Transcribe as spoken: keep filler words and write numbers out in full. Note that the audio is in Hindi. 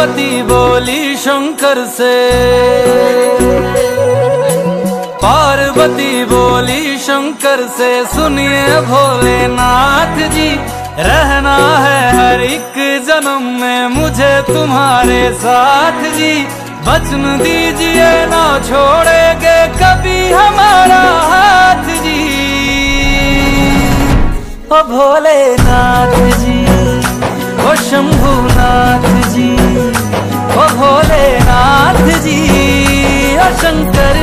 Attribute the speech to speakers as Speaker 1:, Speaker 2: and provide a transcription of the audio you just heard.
Speaker 1: पार्वती बोली शंकर से, पार्वती बोली शंकर से, सुनिए भोलेनाथ जी, रहना है हर एक जन्म में मुझे तुम्हारे साथ जी। वचन दीजिए ना छोड़ेंगे कभी हमारा हाथ जी। ओ भोलेनाथ जी, ओ शंभुनाथ जी, ओ भोलेनाथ जी, ओ शंकर